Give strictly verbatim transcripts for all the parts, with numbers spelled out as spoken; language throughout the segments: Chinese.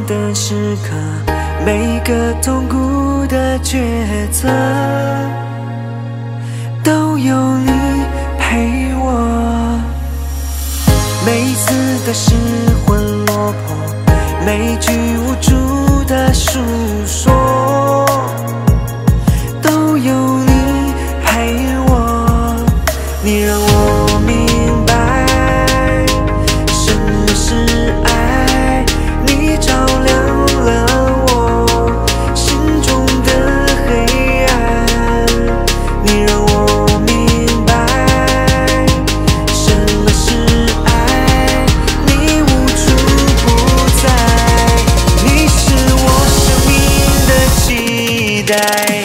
的时刻，每个痛苦的抉择，都有你陪我。每一次的失魂落魄，每句无助的诉说，都有你陪我。你让我明白什么是爱，你照亮了我心中的黑暗。你让我明白什么是爱，你无处不在，你是我生命的期待。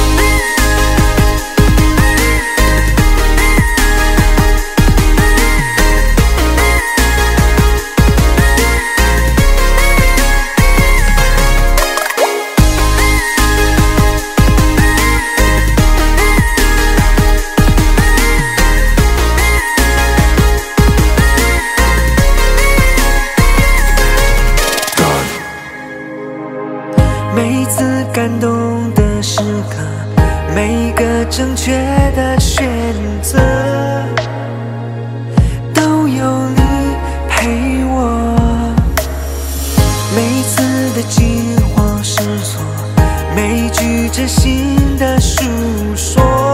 每一次感动的时刻，每一个正确的选择，都有你陪我。每一次的惊慌失措，每一句真心的诉说。